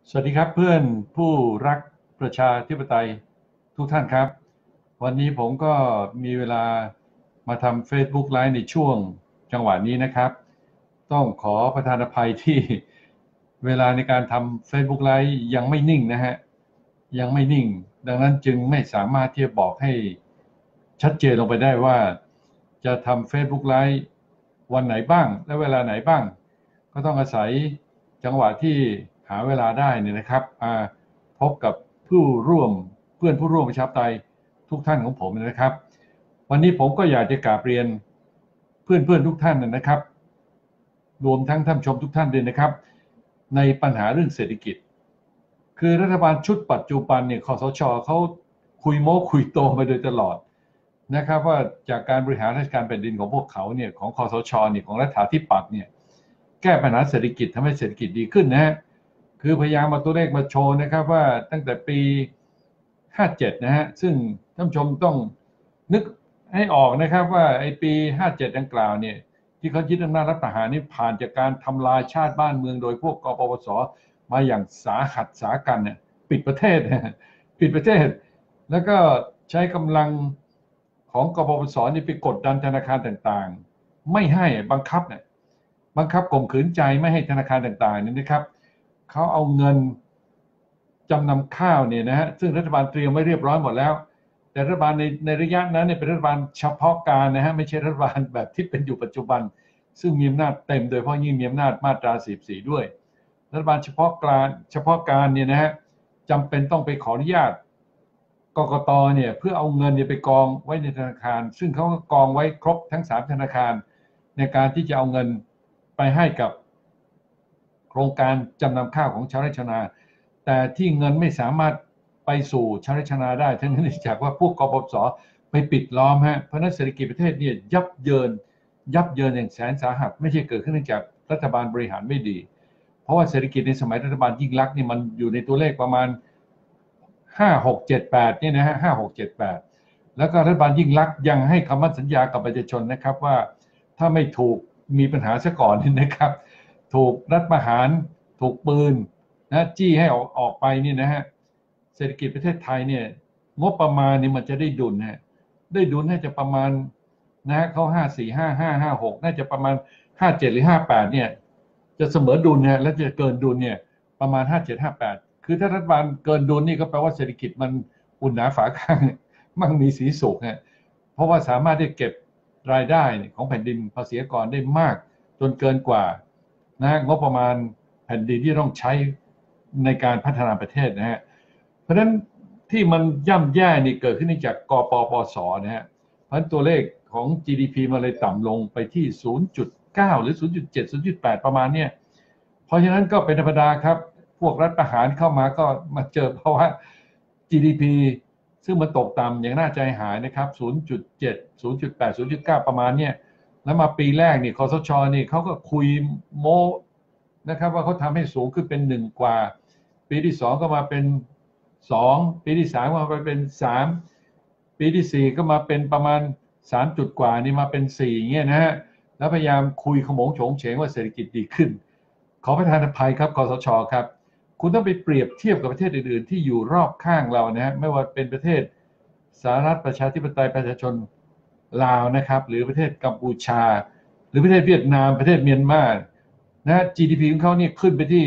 สวัสดีครับเพื่อนผู้รักประชาธิปไตยทุกท่านครับวันนี้ผมก็มีเวลามาทำ Facebook Live ในช่วงจังหวะนี้นะครับต้องขอประทานอภัยที่เวลาในการทำ Facebook Live ยังไม่นิ่งนะฮะยังไม่นิ่งดังนั้นจึงไม่สามารถที่จะบอกให้ชัดเจนลงไปได้ว่าจะทำ Facebook Live วันไหนบ้างและเวลาไหนบ้างก็ต้องอาศัยจังหวะที่หาเวลาได้เนี่ยนะครับพบกับเพื่อนผู้ร่วมประชาธิปไตยทุกท่านของผมนะครับวันนี้ผมก็อยากจะกราบเรียนเพื่อนทุกท่านนะครับรวมทั้งท่านชมทุกท่านด้วยนะครับในปัญหาเรื่องเศรษฐกิจคือรัฐบาลชุดปัจจุบันเนี่ยคสช.เขาคุยโม้คุยโตมาโดยตลอดนะครับว่าจากการบริหารราชการแผ่นดินของพวกเขาเนี่ยของคสช.เนี่ยของรัฐาธิปัตย์เนี่ยแก้ปัญหาเศรษฐกิจทำให้เศรษฐกิจดีขึ้นนะฮะคือพยายามมาตัวเลขมาโชว์นะครับว่าตั้งแต่ปี57นะฮะซึ่งท่านผู้ชมต้องนึกให้ออกนะครับว่าไอ้ปี57ดังกล่าวเนี่ยที่เขายึดอำนาจรัฐประหารนี่ผ่านจากการทำลายชาติบ้านเมืองโดยพวกกปปสมาอย่างสาหัสสากันเนี่ยปิดประเทศแล้วก็ใช้กำลังของกปปสนี่ไปกดดันธนาคารต่างๆไม่ให้บังคับข่มขืนใจไม่ให้ธนาคารต่างๆนี่นะครับเขาเอาเงินจำนำข้าวเนี่ยนะฮะซึ่งรัฐบาลเตรียมไว้เรียบร้อยหมดแล้วแต่รัฐบาลในระยะนั้นเนี่ยเป็นรัฐบาลเฉพาะการนะฮะไม่ใช่รัฐบาลแบบที่เป็นอยู่ปัจจุบันซึ่งมีอำนาจเต็มโดยเฉพาะยิ่งมีอำนาจมาตรา44ด้วยรัฐบาลเฉพาะการเนี่ยนะฮะจำเป็นต้องไปขออนุญาตกกต.เนี่ยเพื่อเอาเงินเนี่ยไปกองไว้ในธนาคารซึ่งเขาก็กองไว้ครบทั้ง3ธนาคารในการที่จะเอาเงินไปให้กับโครงการจำนำข้าวของชาวไร่ชาวนาแต่ที่เงินไม่สามารถไปสู่ชาวไร่ชาวนาได้ทั้งนี้จากว่าพวกกปปสไปปิดล้อมฮะเพราะนั้นเศรษฐกิจประเทศเนี่ยยับเยินอย่างแสนสาหัสไม่ใช่เกิดขึ้นเนื่องจากรัฐบาลบริหารไม่ดีเพราะว่าเศรษฐกิจในสมัยรัฐบาลยิ่งลักษณ์นี่มันอยู่ในตัวเลขประมาณ5678เนี่ยนะฮะ5678แล้วก็รัฐบาลยิ่งลักษณ์ยังให้คำมั่นสัญญากับประชาชนนะครับว่าถ้าไม่ถูกมีปัญหาซะก่อนนี่นะครับถูกรัฐประหารถูกปืนนะจี้ให้ออกไปนี่นะฮะเศรษฐกิจประเทศไทยเนี่ยงบประมาณนี่มันจะได้ดุลนะได้ดุลน่าจะประมาณนะฮะเขา545556น่าจะประมาณ57หรือ58เนี่ยจะเสมอดุลนะและจะเกินดุลเนี่ยประมาณ5758คือถ้ารัฐบาลเกินดุลนี่ก็แปลว่าเศรษฐกิจมันอุ่นหนาฝาข้างมั่งมีสีสุขฮะเพราะว่าสามารถที่เก็บรายได้ของแผ่นดินภาษีกรได้มากจนเกินกว่านะงบประมาณแผ่นดินที่ต้องใช้ในการพัฒนาประเทศนะฮะเพราะฉะนั้นที่มันย่ำแย่นี่เกิดขึ้นจากกปปสนะฮะเพราะฉะนั้นตัวเลขของ GDP มันเลยต่ำลงไปที่ 0.9 หรือ 0.7 0.8 ประมาณเนี่ยเพราะฉะนั้นก็เป็นธรรมดาครับพวกรัฐประหารเข้ามาก็มาเจอเพราะว่า GDP ซึ่งมันตกต่ำอย่างน่าใจหายนะครับ 0.7 0.8 0.9 ประมาณเนี่ยแล้วมาปีแรกนี่คสช.นี่เขาก็คุยโม้นะครับว่าเขาทำให้สูงขึ้นเป็น1กว่าปีที่2ก็มาเป็น2ปีที่3ก็มาเป็น3ปีที่4ก็มาเป็นประมาณ3จุดกว่านี่มาเป็น4เงี้ยนะฮะแล้วพยายามคุยขโมงโฉงเฉงว่าเศรษฐกิจดีขึ้นขอประทานอภัยครับคสช.ครับคุณต้องไปเปรียบเทียบกับประเทศอื่นๆที่อยู่รอบข้างเรานะฮะไม่ว่าเป็นประเทศสหรัฐประชาธิปไตยประชาชนลาวนะครับหรือประเทศกัมพูชาหรือประเทศเวียดนามประเทศเมียนมานะ GDP ของเขาเนี่ยขึ้นไปที่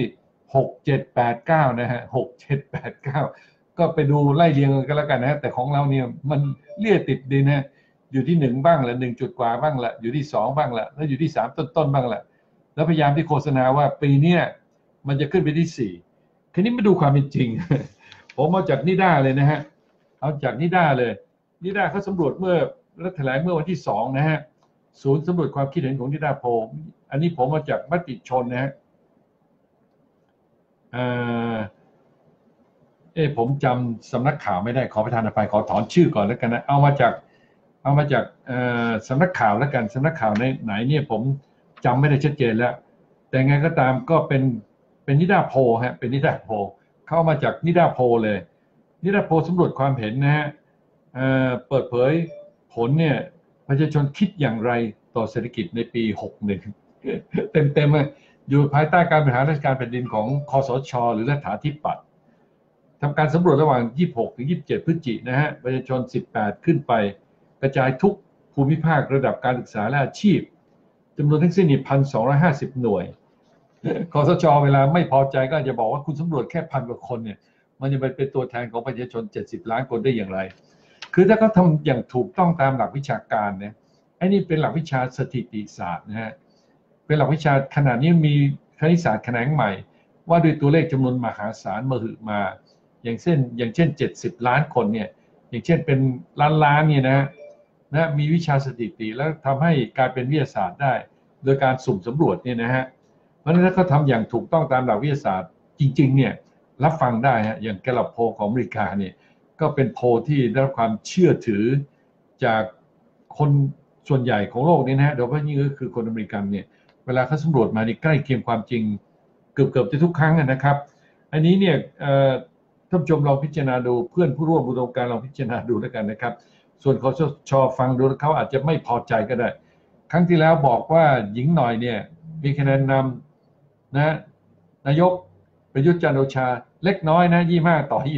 6789นะฮะ6789ก็ไปดูไล่เรียงกันแล้วกันนะแต่ของเราเนี่ยมันเลี่ยติดดินนะอยู่ที่1บ้างละ1จุดกว่าบ้างละอยู่ที่2บ้างละแล้วอยู่ที่3ต้นๆบ้างละแล้วพยายามที่โฆษณาว่าปีนี้มันจะขึ้นไปที่4ทีนี้มาดูความเป็นจริงผมเอาจากนิด้าเลยนะฮะเอาจากนิด้าเลยนิด้าเขาสำรวจเมื่อรัฐแถลงเมื่อวันที่2นะฮะศูนย์สำรวจความคิดเห็นของนิด้าโพลอันนี้ผมมาจากมติชนนะฮะผมจำสำนักข่าวไม่ได้ขอประทานอภัยขอถอนชื่อก่อนแล้วกันนะเอามาจากสำนักข่าวแล้วกันสำนักข่าวไหนเนี่ยผมจำไม่ได้ชัดเจนแล้วแต่ไงก็ตามก็เป็นนิดาโพลฮะเป็นนิดาโพลเข้ามาจากนิดาโพลเลยนิดาโพลสำรวจความเห็นนะฮะเปิดเผยผลเนี่ยประชาชนคิดอย่างไรต่อเศรษฐกิจในปี61เต็มอยู่ภายใต้การบริหารราชการแผ่นดินของคสช.หรือรัฐาธิปัตย์ทำการสำรวจระหว่าง26 ถึง 27 พฤศจิกายนนะฮะประชาชน18ขึ้นไปกระจายทุกภูมิภาคระดับการศึกษาและอาชีพจำนวนทั้งสิ้น 1,250 หน่วยคสช.เวลาไม่พอใจก็อาจจะบอกว่าคุณสำรวจแค่1,000 กว่าคนเนี่ยมันจะเป็นตัวแทนของประชาชน70 ล้านคนได้อย่างไรคือถ้าเขาทำอย่างถูกต้องตามหลักวิชาการเนี่ยไอ้นี่เป็นหลักวิชาสถิติศาสตร์นะฮะเป็นหลักวิชาขนาดนี้มีคณิตศาสตร์แขนงใหม่ว่าด้วยตัวเลขจำนวนมหาศาลมหึมาอย่างเช่น70 ล้านคนเนี่ยอย่างเช่นเป็นล้านเนี่ยนะมีวิชาสถิติแล้วทำให้กลายเป็นวิทยาศาสตร์ได้โดยการสุ่มสำรวจเนี่ยนะฮะเพราะฉะนั้นถ้าเขาทำอย่างถูกต้องตามหลักวิทยาศาสตร์จริงๆเนี่ยรับฟังได้ฮะอย่างแกลลอปโพลของอเมริกาเนี่ยก็เป็นโพลที่ได้รับความเชื่อถือจากคนส่วนใหญ่ของโลกนี้นะฮะโดยเฉพาะยิ่งก็คือคนอเมริกันเนี่ยเวลาเขาสำรวจมานี่ใกล้เคียงความจริงเกือบจะทุกครั้งนะครับอันนี้เนี่ยท่านผู้ชมลองพิจารณาดูเพื่อนผู้ร่วมอุดมการณ์ลองพิจารณาดูแล้วกันนะครับส่วนคสช.ฟังดูแล้วเขาอาจจะไม่พอใจก็ได้ครั้งที่แล้วบอกว่าหญิงหน่อยเนี่ยมีคะแนนนำนะนายกประยุทธ์จันทร์โอชาเล็กน้อยนะ25 ต่อ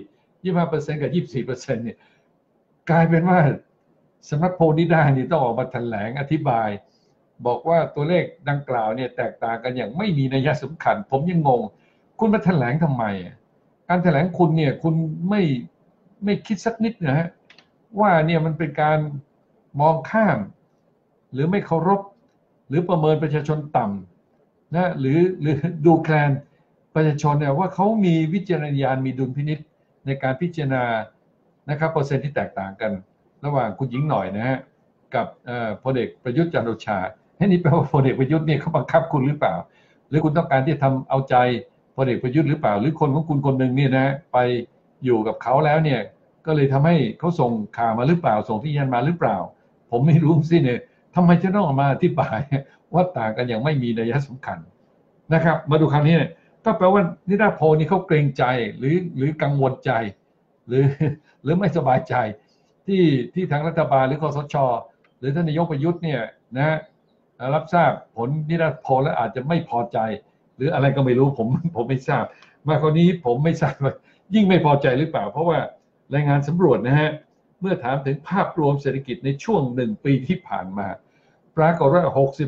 25% กับ 24% เนี่ยกลายเป็นว่าสำนักโพลนิด้านี่ต้องออกมาแถลงอธิบายบอกว่าตัวเลขดังกล่าวเนี่ยแตกต่างกันอย่างไม่มีนัยสำคัญผมยังงงคุณมาแถลงทำไมการแถลงคุณเนี่ยคุณไม่คิดสักนิดนะฮะว่าเนี่ยมันเป็นการมองข้ามหรือไม่เคารพหรือประเมินประชาชนต่ำนะหรือดูแคลนประชาชนเนี่ยว่าเขามีวิจารณญาณมีดุลพินิจในการพิจารณานะครับเปอร์เซ็นต์ที่แตกต่างกันระหว่างคุณหญิงหน่อยนะฮะกับพลเอกประยุทธ์จันทร์โอชานี่แปลว่าพลเอกประยุทธ์เนี่ยเขาบังคับคุณหรือเปล่าหรือคุณต้องการที่จะทำเอาใจพลเอกประยุทธ์หรือเปล่าหรือคนของคุณคนหนึ่งเนี่ยนะไปอยู่กับเขาแล้วเนี่ยก็เลยทำให้เขาส่งข่าวมาหรือเปล่าส่งที่ยันมาหรือเปล่าผมไม่รู้สิเนี่ยทำไมจะต้องออกมาอธิบายว่าต่างกันอย่างไม่มีนัยสำคัญนะครับมาดูคำนี้เนี่ยก็แปลว่านิดาโพนี่เขาเกรงใจหรือกังวลใจหรือไม่สบายใจที่ทางรัฐบาลหรือคสช.หรือท่านนายกประยุทธ์เนี่ยนะรับทราบผลนิดาโพแล้วอาจจะไม่พอใจหรืออะไรก็ไม่รู้ผมไม่ทราบมาคราวนี้ผมไม่ทราบว่ายิ่งไม่พอใจหรือเปล่าเพราะว่ารายงานสำรวจนะฮะเมื่อถามถึงภาพรวมเศรษฐกิจในช่วง1 ปีที่ผ่านมาปรากฏว่า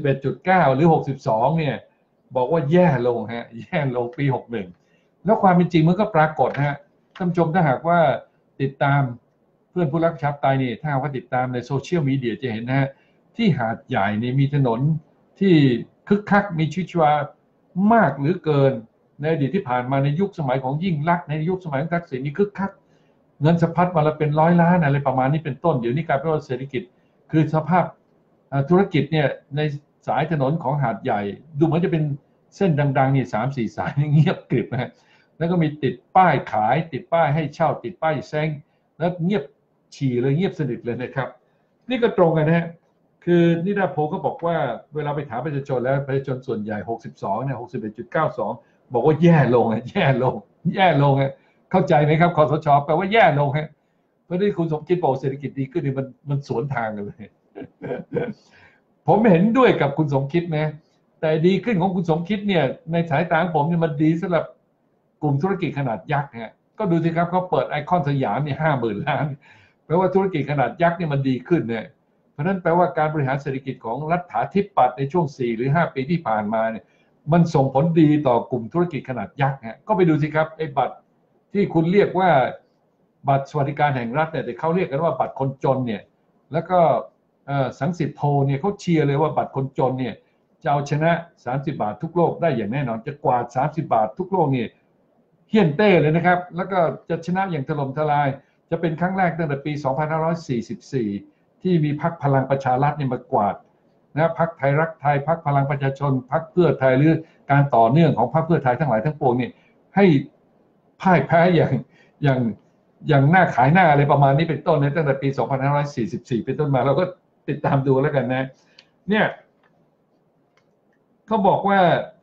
61.9 หรือ 62เนี่ยบอกว่าแย่ลงฮะแย่ลงปี 61แล้วความเป็นจริงมันก็ปรากฏฮะท่านผู้ชมถ้าหากว่าติดตามเพื่อนผู้รักประชาธิปไตยนี่ถ้าหากว่าติดตามในโซเชียลมีเดียจะเห็นนะฮะที่หาดใหญ่นี่มีถนนที่คึกคักมีชีวิตชีวามากหรือเกินในอดีตที่ผ่านมาในยุคสมัยของยิ่งลักษณ์ในยุคสมัยของทักษิณนี่คึกคักเงินสะพัดวันละเป็น100 ล้านอะไรประมาณนี้เป็นต้นเดี๋ยวนี้กลายเป็นว่าเศรษฐกิจคือสภาพธุรกิจเนี่ยในสายถนนของหาดใหญ่ดูเหมือนจะเป็นเส้นดังๆนี่3-4 สายเงียบกริบนะแล้วก็มีติดป้ายขายติดป้ายให้เช่าติดป้ายแซงแล้วเงียบฉี่เลยเงียบสนิทเลยนะครับนี่ก็ตรงกันนะฮะคือนิดาโพก็บอกว่าเวลาไปถามประชาชนแล้วประชาชนส่วนใหญ่62เนี่ย 61.92 บอกว่าแย่ลงแย่ลงเข้าใจไหมครับคสช.แปลว่าแย่ลงฮะเพราะที่คุณสมคิดบอกเศรษฐกิจดีขึ้นนี่มันสวนทางกันเลยผมเห็นด้วยกับคุณสมคิดนะแต่ดีขึ้นของคุณสมคิดเนี่ยในสายตาของผมเนี่ยมันดีสำหรับกลุ่มธุรกิจขนาดยักษ์ฮะก็ดูสิครับเขาเปิดไอคอนสยามเนี่ย50,000 ล้านแปลว่าธุรกิจขนาดยักษ์เนี่ยมันดีขึ้นเนี่ยเพราะนั้นแปลว่าการบริหารเศรษฐกิจของรัฐาธิปัตย์ในช่วง4 หรือ 5 ปีที่ผ่านมาเนี่ยมันส่งผลดีต่อกลุ่มธุรกิจขนาดยักษ์ฮะก็ไปดูสิครับไอ้บัตรที่คุณเรียกว่าบัตรสวัสดิการแห่งรัฐเนี่ยแต่เขาเรียกกันว่าบัตรคนจนเนี่ยแล้วก็สังสิทธิ์โพเนี่ยเขาเชียร์เลยว่าบัตรคนจนเนี่ยจะเอาชนะ30 บาททุกโลกได้อย่างแน่นอนจะกวาด30 บาททุกโลกเนี่ยเฮี้ยนเต้เลยนะครับแล้วก็จะชนะอย่างถล่มทลายจะเป็นครั้งแรกตั้งแต่ปี 2544 ที่มีพรรคพลังประชารัฐเนี่ยมากวาดนะพรรคไทยรักไทยพรรคพลังประชาชนพรรคเพื่อไทยหรือการต่อเนื่องของพรรคเพื่อไทยทั้งหลายทั้งปวงเนี่ยให้พ่ายแพ้อย่างหน้าขายหน้าอะไรประมาณนี้เป็นต้นนะตั้งแต่ปี 2544 เป็นต้นมาเราก็ติดตามดูแล้วกันนะเนี่ยเขาบอกว่า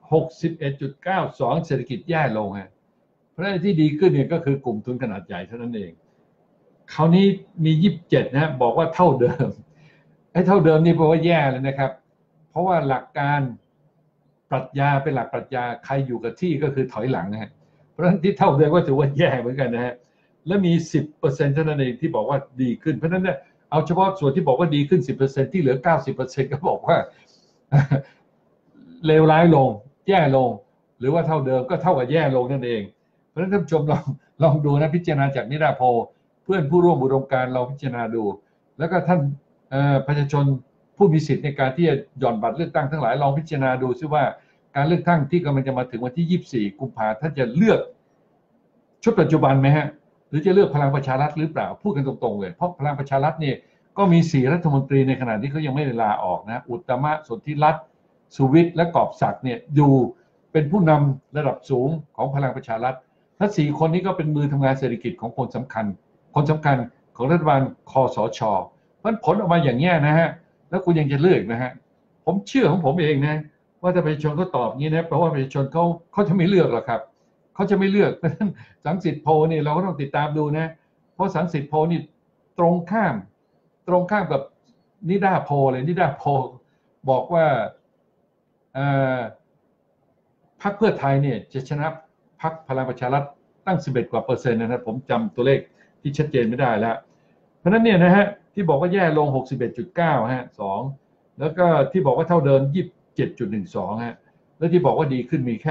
61.92 เศรษฐกิจแย่ลงฮะเพราะฉะนั้นที่ดีขึ้นเนี่ยก็คือกลุ่มทุนขนาดใหญ่เท่านั้นเองคราวนี้มี27นะบอกว่าเท่าเดิมไอ้เท่าเดิมนี่แปลว่าแย่เลยนะครับเพราะว่าหลักการปรัชญาเป็นหลักปรัชญาใครอยู่กับที่ก็คือถอยหลังนะฮะเพราะฉะนั้นที่เท่าเดิมก็ถือว่าแย่เหมือนกันนะฮะและมี 10% เท่านั้นเองที่บอกว่าดีขึ้นเพราะฉะนั้นเนี่ยเอาเฉพาะส่วนที่บอกว่าดีขึ้น 10% ที่เหลือ 90% ก็บอกว่าเลวร้ายลงแย่ลงหรือว่าเท่าเดิมก็เท่ากับแย่ลงนั่นเองเพราะฉะนั้นท่านผู้ชมลองดูนะพิจารณาจากนิดาโพลเพื่อนผู้ร่วมอุดมการณ์ลองพิจารณาดูแล้วก็ท่านประชาชนผู้มีสิทธิ์ในการที่จะหย่อนบัตรเลือกตั้งทั้งหลายลองพิจารณาดูซิว่าการเลือกตั้งที่กำลังจะมาถึงวันที่24 กุมภาพันธ์ท่านจะเลือกชุดปัจจุบันไหมฮะหรือจะเลือกพลังประชารัฐหรือเปล่าพูดกันตรงๆเลยเพราะพลังประชารัฐเนี่ยก็มี4 รัฐมนตรีในขณะที่เขายังไม่ได้ลาออกนะอุตตมะสนธิรัตน์สุวิทย์และกอบศักดิ์เนี่ยอยู่เป็นผู้นำระดับสูงของพลังประชารัฐทั้ง4 คนนี้ก็เป็นมือทำงานเศรษฐกิจของคนสำคัญของรัฐบาลคสช.เพราะผลออกมาอย่างนี้นะฮะแล้วคุณยังจะเลือกนะฮะผมเชื่อของผมเองนะว่าถ้าประชาชนเขาตอบอย่างนี้นะเพราะว่าประชาชนเขาจะไม่เลือกหรอกครับเขาจะไม่เลือกเพราะฉะนั้นสังสิทธิ์โพลนี่เราก็ต้องติดตามดูนะเพราะสังสิทธิ์โพลนี่ตรงข้ามกับนิดาโพลเลยนิดาโพลบอกว่าพรรคเพื่อไทยเนี่ยจะชนะพรรคพลังประชารัฐตั้ง11 กว่าเปอร์เซ็นต์นะครับผมจำตัวเลขที่ชัดเจนไม่ได้แล้วเพราะนั้นเนี่ยนะฮะที่บอกว่าแย่ลง 61.9 ฮะ2แล้วก็ที่บอกว่าเท่าเดิม 27.12 ฮะแล้วที่บอกว่าดีขึ้นมีแค่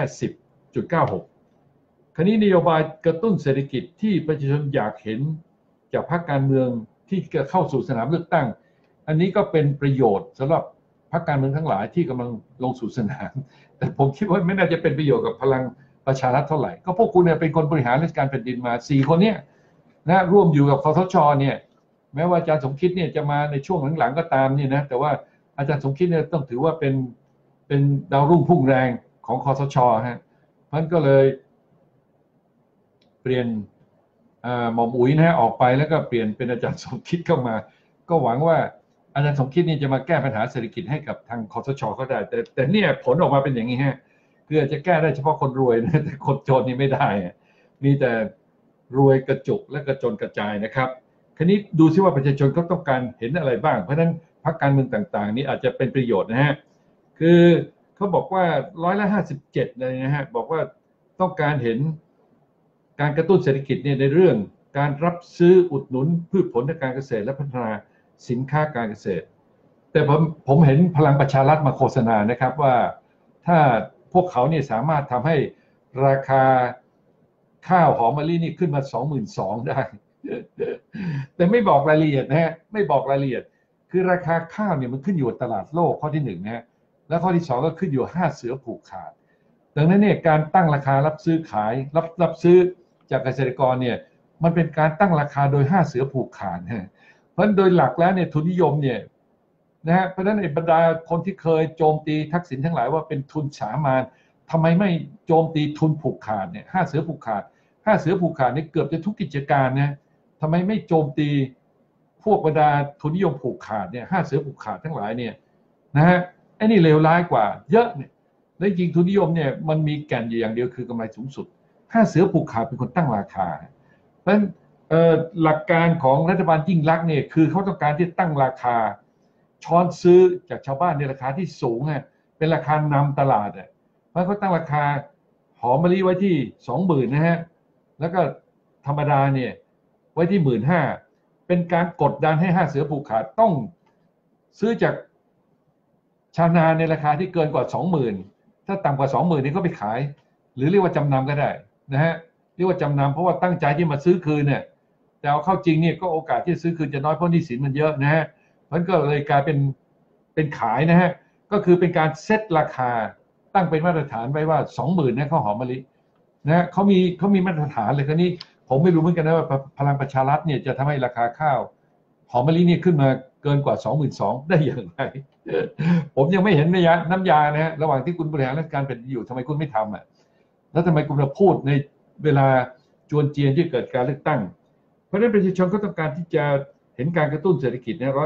10.96 คราวนี้นโยบายกระตุ้นเศรษฐกิจที่ประชาชนอยากเห็นจากพรรคการเมืองที่จะเข้าสู่สนามเลือกตั้งอันนี้ก็เป็นประโยชน์สำหรับพรรคการเมืองทั้งหลายที่กำลังลงสู่สนามแต่ผมคิดว่าไม่น่าจะเป็นประโยชน์กับพลังประชารัฐเท่าไหร่ก็พวกคุณเนี่ยเป็นคนบริหารราชการแผ่นดินมา4 คนเนี่ยนะร่วมอยู่กับคสช.เนี่ยแม้ว่าอาจารย์สมคิดเนี่ยจะมาในช่วงหลังๆก็ตามเนี่ยนะแต่ว่าอาจารย์สมคิดเนี่ยต้องถือว่าเป็นดาวรุ่งพุ่งแรงของคสช.ฮะมันก็เลยเปลี่ยนหม่อมอุ๋ยนะฮะออกไปแล้วก็เปลี่ยนเป็นอาจารย์สมคิดเข้ามาก็หวังว่าอาจารย์สมคิดนี่จะมาแก้ปัญหาเศรษฐกิจให้กับทางคสช.ก็ได้แต่เนี่ยผลออกมาเป็นอย่างนี้ฮะคืออาจจะแก้ได้เฉพาะคนรวยนะแต่คนจนนี่ไม่ได้มีแต่รวยกระจุกและกระจนกระจายนะครับคราวนี้ดูซิว่าประชาชนเขาต้องการเห็นอะไรบ้างเพราะฉะนั้นพรรคการเมืองต่างๆนี้อาจจะเป็นประโยชน์นะฮะคือเขาบอกว่า57%เลยนะฮะบอกว่าต้องการเห็นการกระตุ้นเศรษฐกิจเนี่ยในเรื่องการรับซื้ออุดหนุนพืชผลทางการเกษตรและพัฒนาสินค้าการเกษตรแต่ผมเห็นพลังประชารัฐมาโฆษณานะครับว่าถ้าพวกเขาเนี่ยสามารถทำให้ราคาข้าวหอมมะลินี่ขึ้นมา 22,000 ได้แต่ไม่บอกรายละเอียดนะฮะไม่บอกรายละเอียดคือราคาข้าวเนี่ยมันขึ้นอยู่กับตลาดโลกข้อที่1นะฮะแล้วข้อที่2ก็ขึ้นอยู่5 เสือผูกขาดดังนั้นเนี่ยการตั้งราคารับซื้อขายรับซื้อจากเกษตรกรเนี่ยมันเป็นการตั้งราคาโดย5 เสือผูกขาดฮะเพราะโดยหลักแล้วเนี่ยทุนนิยมเนี่ยนะฮะเพราะฉะนั้นบรรดาคนที่เคยโจมตีทักษิณทั้งหลายว่าเป็นทุนสามานทำไมไม่โจมตีทุนผูกขาดเนี่ย5 เสือผูกขาด5 เสือผูกขาดนี่เกือบจะทุกกิจการนะทำไมไม่โจมตีพวกบรรดาทุนนิยมผูกขาดเนี่ย5 เสือผูกขาดทั้งหลายเนี่ยนะฮะไอ้นี่เลวร้ายกว่าเยอะเนี่ยและจริงทุนนิยมเนี่ยมันมีแก่นอยู่อย่างเดียวคือกำไรสูงสุด5 เสือผูกขาดเป็นคนตั้งราคาเพราะฉะนั้นหลักการของรัฐบาลยิ่งลักษณ์เนี่ยคือเขาต้องการที่ตั้งราคาช้อนซื้อจากชาวบ้านในราคาที่สูงเป็นราคานำตลาดเพราะเขาตั้งราคาหอมมะลิไว้ที่ 20,000 นะฮะแล้วก็ธรรมดาเนี่ยไว้ที่ 15,000 เป็นการกดดันให้5 เสือผูกขาดต้องซื้อจากชาวนาในราคาที่เกินกว่า 20,000 ถ้าต่ำกว่า 20,000 นี่ก็ไปขายหรือเรียกว่าจำนำก็ได้นะฮะเรียกว่าจำนำเพราะว่าตั้งใจที่มาซื้อคืนเนี่ยแต่เอาเข้าจริงเนี่ยก็โอกาสที่ซื้อคืนจะน้อยเพราะหนี้สินมันเยอะนะฮะมันก็เลยกลายเป็นขายนะฮะก็คือเป็นการเซตราคาตั้งเป็นมาตรฐานไว้ว่า 20,000 นะข้าวหอมมะลินะเขามีมาตรฐานเลยคราวนี้ผมไม่รู้เหมือนกันนะว่าพลังประชารัฐเนี่ยจะทำให้ราคาข้าวหอมมะลินี่ขึ้นมาเกินกว่า 22,000 ได้อย่างไรผมยังไม่เห็นน้ำยานะฮะระหว่างที่คุณบริหารราชการเป็นอยู่ทำไมคุณไม่ทำแล้วทำไมคุณมาพูดในเวลาจวนเจียนที่เกิดการเลือกตั้งเพราะฉะนั้นประชาชนก็ต้องการที่จะเห็นการกระตุ้นเศรษฐกิจนะ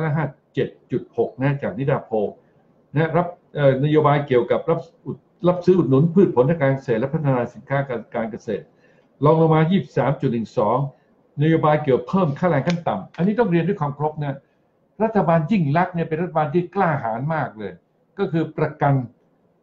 157.6นะจากนิดาโพลนะรับนโยบายเกี่ยวกับรับซื้ออุดหนุนพืชผลทางการเกษตรและพัฒนาสินค้าการเกษตรลองลงมา 23.12 นโยบายเกี่ยวเพิ่มค่าแรงขั้นต่ำอันนี้ต้องเรียนด้วยความครบนะรัฐบาลยิ่งลักษณ์เนี่ยเป็นรัฐบาลที่กล้าหาญมากเลยก็คือประกัน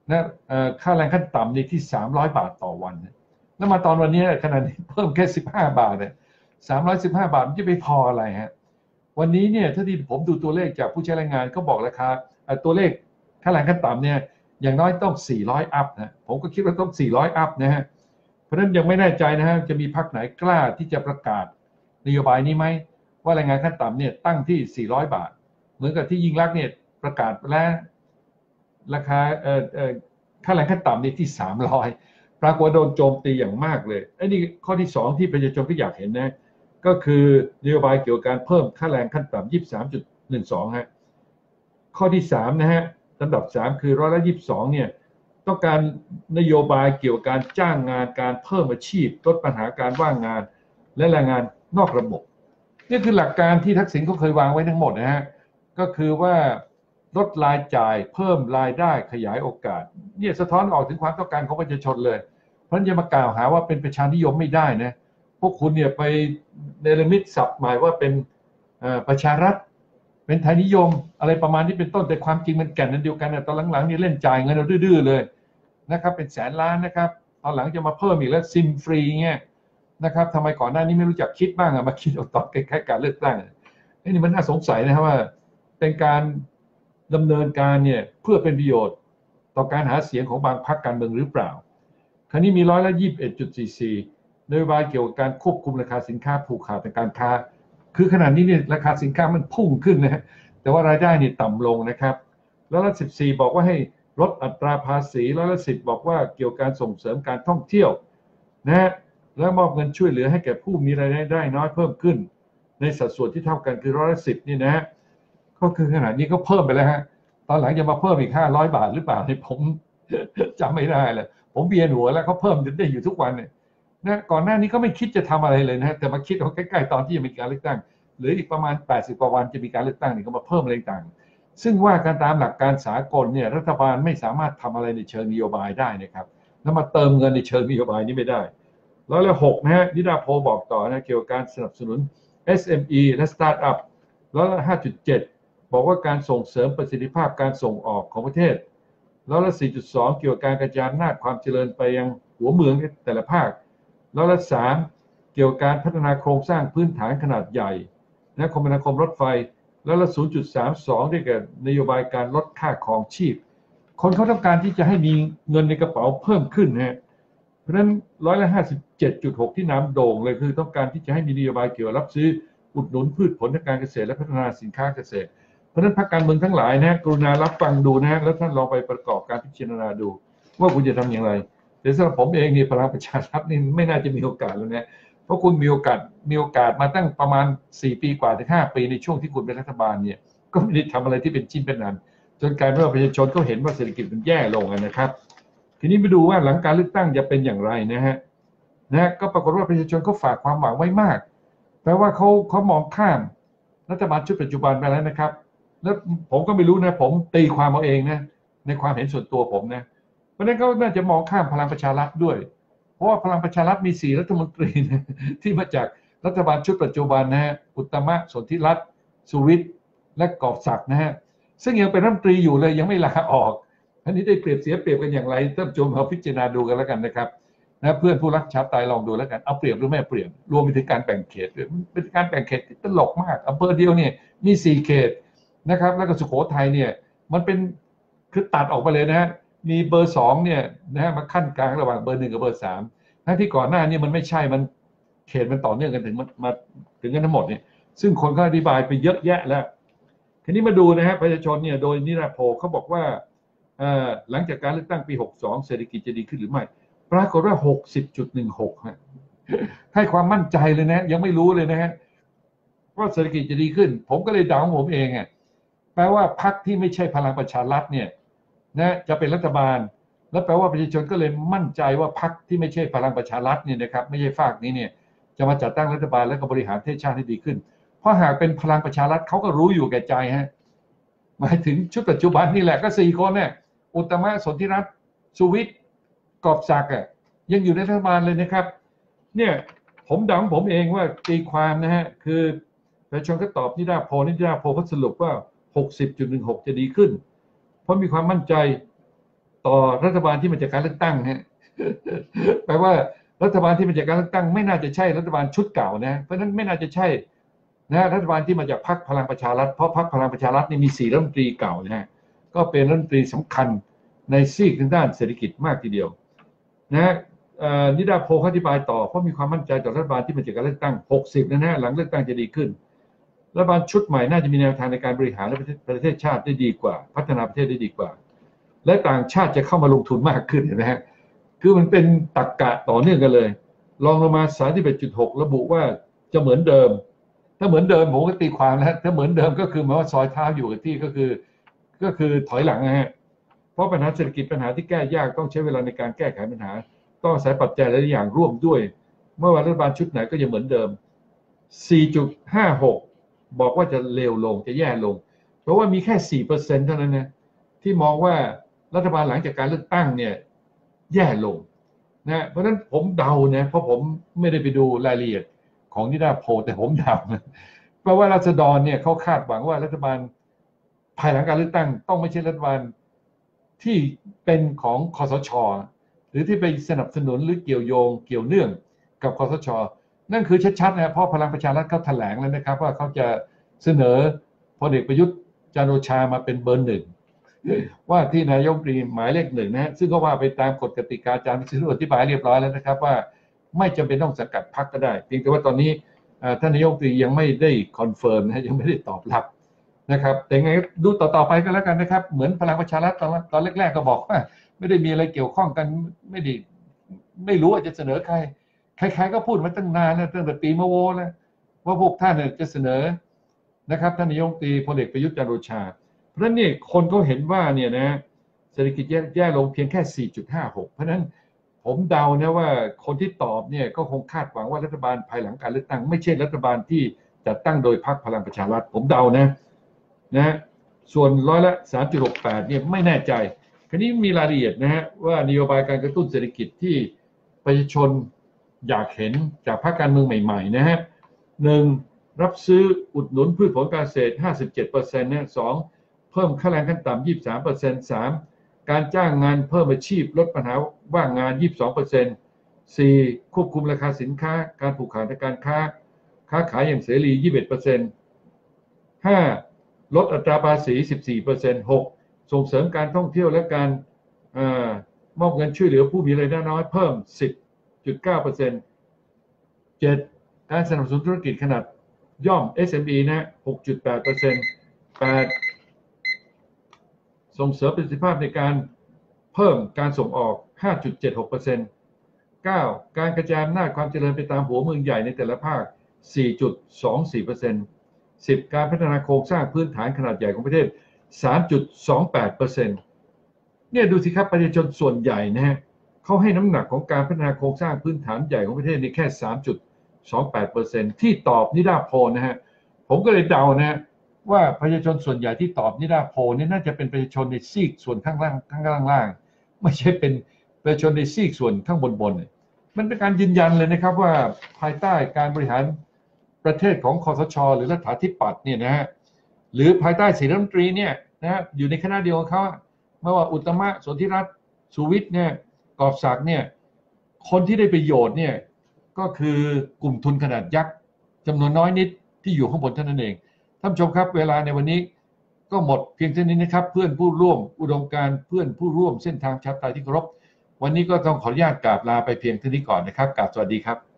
นะค่าแรงขั้นต่ำในที่300 บาทต่อวันแล้วมาตอนวันนี้ขนาดนี้เพิ่มแค่15 บาทเนี่ย315 บาทมันจะไปพออะไรฮะวันนี้เนี่ยถ้าที่ผมดูตัวเลขจากผู้ใช้แรงงานก็บอกราคาตัวเลขค่าแรงขั้นต่ำเนี่ยอย่างน้อยต้อง400อัพนะผมก็คิดว่าต้อง400อัพนะฮะเพราะฉะนั้นยังไม่แน่ใจนะฮะจะมีพรรคไหนกล้าที่จะประกาศนโยบายนี้ไหมว่าแรงงานขั้นต่ำเนี่ยตั้งที่400 บาทเหมือนกับที่ยิ่งลักษณ์เนี่ยประกาศแล้วราคาค่าแรงขั้นต่ำนี่ที่300ปรากฏโดนโจมตีอย่างมากเลยไอ้นี่ข้อที่2ที่ประชาชนก็อยากเห็นนะก็คือนโยบายเกี่ยวกับการเพิ่มค่าแรงขั้นต่ำ23.12ฮะข้อที่3นะฮะลำดับ3คือ22%เนี่ยต้องการนโยบายเกี่ยวกับการจ้างงานการเพิ่มอาชีพลดปัญหาการว่างงานและแรงงานนอกระบบนี่คือหลักการที่ทักษิณเขาเคยวางไว้ทั้งหมดนะฮะก็คือว่าลดรายจ่ายเพิ่มรายได้ขยายโอกาสเนี่ยสะท้อนออกถึงความต้องการของประชาชนเลยเพราะฉะนั้นอย่ามากล่าวหาว่าเป็นประชานิยมไม่ได้นะพวกคุณเนี่ยไปเนรมิตศัพท์หมายว่าเป็นประชารัฐเป็นไทยนิยมอะไรประมาณนี้เป็นต้นแต่ความจริงมันแก่นนั้นเดียวกันนะตอนหลังๆนี่เล่นจ่ายเงินเราดื้อๆเลยนะครับเป็นแสนล้านนะครับตอนหลังจะมาเพิ่มอีกแล้วซิมฟรีเงี้ยนะครับทำไมก่อนหน้านี้ไม่รู้จักคิดบ้างอะมาคิดเอาตอนใกล้ๆการเลือกตั้งนี่มันน่าสงสัยนะครับว่าเป็นการดำเนินการเนี่ยเพื่อเป็นประโยชน์ต่อการหาเสียงของบางพรรคการเมืองหรือเปล่าคราวนี้มี21.44นโยบายเกี่ยวกับการควบคุมราคาสินค้าผูกขาดทางการค้าคือขนาดนี้เนี่ยราคาสินค้ามันพุ่งขึ้นนะแต่ว่ารายได้นี่ต่ำลงนะครับแล้ว14บอกว่าให้ลดอัตราภาษีแล้ว10บอกว่าเกี่ยวกับการส่งเสริมการท่องเที่ยวนะฮะและมอบเงินช่วยเหลือให้แก่ผู้มีรายได้น้อยเพิ่มขึ้นในสัดส่วนที่เท่ากันคือ10นี่นะฮะก็คือขนาดนี้ก็เพิ่มไปแล้วฮะตอนหลังจะมาเพิ่มอีก500 บาทหรือเปล่าเนี่ยผมจำไม่ได้เลยผมเบียนหัวแล้วเขาเพิ่มได้อยู่ทุกวันเนี่ยนะก่อนหน้านี้ก็ไม่คิดจะทำอะไรเลยนะแต่มาคิดเอาใกล้ๆตอนที่จะมีการเลือกตั้งหรืออีกประมาณ80 กว่าวันจะมีการเลือกตั้งนี่ก็มาเพิ่มอะไรต่างซึ่งว่าการตามหลักการสากลเนี่ยรัฐบาลไม่สามารถทำอะไรในเชิงนโยบายได้นะครับแล้วมาเติมเงินในเชิงนโยบายนี้ไม่ได้6นะฮะนิดาโพบอกต่อนะเกี่ยวกับการสนับสนุน SME และสตาร์ทอัพ5.7บอกว่าการส่งเสริมประสิทธิภาพการส่งออกของประเทศ4.2เกี่ยวกับการกระจายอำนาจความเจริญไปยังหัวเมืองแต่ละภาค3เกี่ยวกับการพัฒนาโครงสร้างพื้นฐานขนาดใหญ่นะคมนาคมรถไฟ0.32ด้วยกับนโยบายการลดค่าครองชีพคนเขาต้องการที่จะให้มีเงินในกระเป๋าเพิ่มขึ้นนะฮะเพราะฉะนั้น57.6ที่น้ำโด่งเลยคือต้องการที่จะให้มีนโยบายเกี่ยวกับรับซื้ออุดหนุนพืชผลทางการเกษตรและพัฒนาสินค้าเกษตรเพราะฉะนั้นพรรคการเมืองทั้งหลายนะกรุณารับฟังดูนะแล้วท่านลองไปประกอบการพิจารณาดูว่าคุณจะทำอย่างไรแต่สำหรับผมเองนี่พลังประชารัฐนี่ไม่น่าจะมีโอกาสแล้วนะเพราะคุณมีโอกาสมาตั้งประมาณ4 ปีกว่าถึง5 ปีในช่วงที่คุณเป็นรัฐบาลเนี่ยก็ไม่ได้ทำอะไรที่เป็นชิ้นเป็นอันจนกลายเป็นว่าประชาชนก็เห็นว่าเศรษฐกิจมันแย่ลงนะครับทีนี้ไปดูว่าหลังการเลือกตั้งจะเป็นอย่างไรนะฮะก็ปรากฏว่าประชาชนก็ฝากความหวังไว้มากแปลว่าเขามองข้ามรัฐบาลชุดปัจจุบันไปแล้วนะครับแล้วผมก็ไม่รู้นะผมตีความเอาเองนะในความเห็นส่วนตัวผมนะเพราะฉะนั้นก็น่าจะมองข้ามพลังประชารัฐด้วยเพราะว่าพลังประชารัฐมี4 รัฐมนตรีนะที่มาจากรัฐบาลชุดปัจจุบันนะฮะอุตตมะสนธิรัตน์สุวิทย์และกอบศักดิ์นะฮะซึ่งยังเป็นรัฐมนตรีอยู่เลยยังไม่ลาออกอันนี้ได้เปรียบเสียเปรียบกันอย่างไรท่านผู้ชมเราพิจารณาดูกันแล้วกันนะครับนะเพื่อนผู้รักชาติไทยลองดูแล้วกันเอาเปรียบหรือไม่เปรียบรวมไปถึงการแบ่งเขตเป็นการแบ่งเขตที่ตลกมากอำเภอเดียวเนี่ยมี4 เขตนะครับแล้วก็สุโขทัยเนี่ยมันเป็นคือตัดออกไปเลยนะฮะมีเบอร์2เนี่ยนะฮะมาขั้นกลางระหว่างเบอร์1กับเบอร์3ทั้งที่ก่อนหน้านี้มันไม่ใช่มันเขตมันต่อเนื่องกันถึงมาถึงกันทั้งหมดเนี่ยซึ่งคนก็อธิบายไปเยอะแยะแล้วทีนี้มาดูนะฮะประชาชนเนี่ยโดยนิดาโพเขาบอกว่าหลังจากการเลือกตั้งปี62เศรษฐกิจจะดีขึ้นหรือไม่ปรากฏว่า 60.16 ฮะให้ความมั่นใจเลยนะยังไม่รู้เลยนะฮะว่าเศรษฐกิจจะดีขึ้นผมก็เลยเดาของผมเองแปลว่าพรรคที่ไม่ใช่พลังประชารัฐเนี่ยนะจะเป็นรัฐบาลแล้วแปลว่าประชาชนก็เลยมั่นใจว่าพรรคที่ไม่ใช่พลังประชารัฐเนี่ยนะครับไม่ใช่ฝากนี้เนี่ยจะมาจัดตั้งรัฐบาลและก็บริหารประเทศชาติให้ดีขึ้นเพราะหากเป็นพลังประชารัฐเขาก็รู้อยู่แก่ใจฮะหมายถึงชุดปัจจุบันนี่แหละก็4 คนเนี่ยอุตตมะสนธิรัตน์สุวิทย์กอบศักดิ์ยังอยู่ในรัฐบาลเลยนะครับเนี่ยผมเดาผมเองว่าตีความนะฮะคือประชาชนก็ตอบนิดาโพเขาสรุปว่า 60.16 จะดีขึ้นเพราะมีความมั่นใจต่อรัฐบาลที่มาจากการเลือกตั้งฮะแปลว่ารัฐบาลที่มาจากการเลือกตั้งไม่น่าจะใช่รัฐบาลชุดเก่านะเพราะฉะนั้นไม่น่าจะใช่นะรัฐบาลที่มาจากพรรคพลังประชารัฐเพราะพรรคพลังประชารัฐนี่มี4รัฐมนตรีเก่านะฮะก็เป็นรัฐมนตรีสำคัญในซีกทางด้านเศรษฐกิจมากทีเดียวนะนิดาโพเขาอธิบายต่อเพราะมีความมั่นใจต่อรัฐบาลที่มาจากการเลือกตั้ง60นะฮะหลังเลือกตั้งจะดีขึ้นรัฐบาลชุดใหม่น่าจะมีแนวทางในการบริหารประเทศชาติได้ดีกว่าพัฒนาประเทศได้ดีกว่าและต่างชาติจะเข้ามาลงทุนมากขึ้นเห็นไหมฮะคือมันเป็นตรรกะต่อเนื่องกันเลยลองลงมา31.6ระบุว่าจะเหมือนเดิมถ้าเหมือนเดิมผมก็ตีความแล้วถ้าเหมือนเดิมก็คือหมายว่าซอยเท้าอยู่กับที่ก็คือถอยหลังนะฮะเพราะปัญหาเศรษฐกิจปัญหาที่แก้ยากต้องใช้เวลาในการแก้ไขปัญหาต้องอาศัยปัจจัยหลายอย่างร่วมด้วยเมื่อวันรัฐบาลชุดไหนก็ยังเหมือนเดิม 4.56 บอกว่าจะเลวลงจะแย่ลงเพราะว่ามีแค่ 4% เท่านั้นนะที่มองว่ารัฐบาลหลังจากการเลือกตั้งเนี่ยแย่ลงนะเพราะฉะนั้นผมเดานะเพราะผมไม่ได้ไปดูรายละเอียดของนิดาโพลแต่ผมเดาเพราะว่าราษฎรเนี่ยเขาคาดหวังว่ารัฐบาลภายหลังการเลือกตั้งต้องไม่ใช่รัฐบาลที่เป็นของคสช.หรือที่ไปสนับสนุนหรือเกี่ยวโยงเกี่ยวเนื่องกับคสช.นั่นคือชัดๆนะเพราะพลังประชารัฐเขาแถลงแล้วนะครับว่าเขาจะเสนอพลเอกประยุทธ์จันทร์โอชามาเป็นเบอร์หนึ่งว่าที่นายกรัฐมนตรีหมายเลขหนึ่งนะซึ่งก็ว่าไปตามกฎกติกาอาจารย์วิศนุอธิบายเรียบร้อยแล้วนะครับว่าไม่จำเป็นต้องสังกัดพรรคก็ได้เพียงแต่ว่าตอนนี้ท่านนายกรัฐมนตรียังไม่ได้คอนเฟิร์มนะยังไม่ได้ตอบรับนะครับแต่ไงดูต่อไปก็แล้วกันนะครับเหมือนพลังประชารัฐตอนแรกๆก็บอกว่าไม่ได้มีอะไรเกี่ยวข้องกันไม่รู้ว่าจะเสนอใครใครๆก็พูดมาตั้งนานนะตั้งแต่ปีมะโวแล้วว่าพวกท่านจะเสนอนะครับท่านนายกรัฐมนตรีพลเอกประยุทธ์จันทร์โอชาเพราะฉะนั้นเนี่ยคนก็เห็นว่าเนี่ยนะเศรษฐกิจแย่ลงเพียงแค่ 4.56 เพราะฉะนั้นผมเดานะว่าคนที่ตอบเนี่ยก็คงคาดหวังว่ารัฐบาลภายหลังการเลือกตั้งไม่ใช่รัฐบาลที่จัดตั้งโดยพรรคพลังประชารัฐผมเดานะส่วนร้อยละ 3.68 เนี่ยไม่แน่ใจคราวนี้มีรายละเอียดนะฮะว่านโยบายการกระตุ้นเศรษฐกิจที่ประชาชนอยากเห็นจากพรรคการเมืองใหม่ๆนะฮะ1รับซื้ออุดหนุนพืชผลการเกษตร 57% นะ2เพิ่มค่าแรงขั้นต่ำ 23% 3การจ้างงานเพิ่มอาชีพลดปัญหาว่างงาน 22% 4ควบคุมราคาสินค้าการผูกขาดทางการค้าขายอย่างเสรี 21% 5ลดอัตราภาษี 14% 6ส่งเสริมการท่องเที่ยวและการมอบเงินช่วยเหลือผู้มีรายได้น้อยเพิ่ม 10.9% 7การสนับสนุนธุรกิจขนาดย่อม SME นะ 6.8% 8ส่งเสริมประสิทธิภาพในการเพิ่มการส่งออก 5.76% 9การกระจายอำนาจความเจริญไปตามหัวเมืองใหญ่ในแต่ละภาค 4.24% 10การพัฒนาโครงสร้างพื้นฐานขนาดใหญ่ของประเทศ 3.28% เนี่ยดูสิครับประชาชนส่วนใหญ่นะฮะเขาให้น้ำหนักของการพัฒนาโครงสร้างพื้นฐานใหญ่ของประเทศนี่แค่ 3.28% ที่ตอบนิดาโพลนะฮะผมก็เลยเดานะว่าประชาชนส่วนใหญ่ที่ตอบนิดาโพลนี่น่าจะเป็นประชาชนในซีกส่วนข้างล่างไม่ใช่เป็นประชาชนในซีกส่วนข้างบนมันเป็นการยืนยันเลยนะครับว่าภายใต้การบริหารประเทศของคสช.หรือรัฐาธิปัตย์เนี่ยนะฮะหรือภายใต้4รัฐมนตรีเนี่ยนะฮะอยู่ในคณะเดียวกันเขาไม่ว่าอุตตมะสนธิรัตน์สุวิทย์เนี่ยกอบศักดิ์เนี่ยคนที่ได้ประโยชน์เนี่ยก็คือกลุ่มทุนขนาดยักษ์จำนวนน้อยนิดที่อยู่ข้างบนเท่านั้นเองท่านผู้ชมครับเวลาในวันนี้ก็หมดเพียงเท่านี้นะครับเพื่อนผู้ร่วมอุดมการณ์เพื่อนผู้ร่วมเส้นทางชาติไทยที่เคารพวันนี้ก็ต้องขออนุญาตกราบลาไปเพียงเท่านี้ก่อนนะครับกราบสวัสดีครับ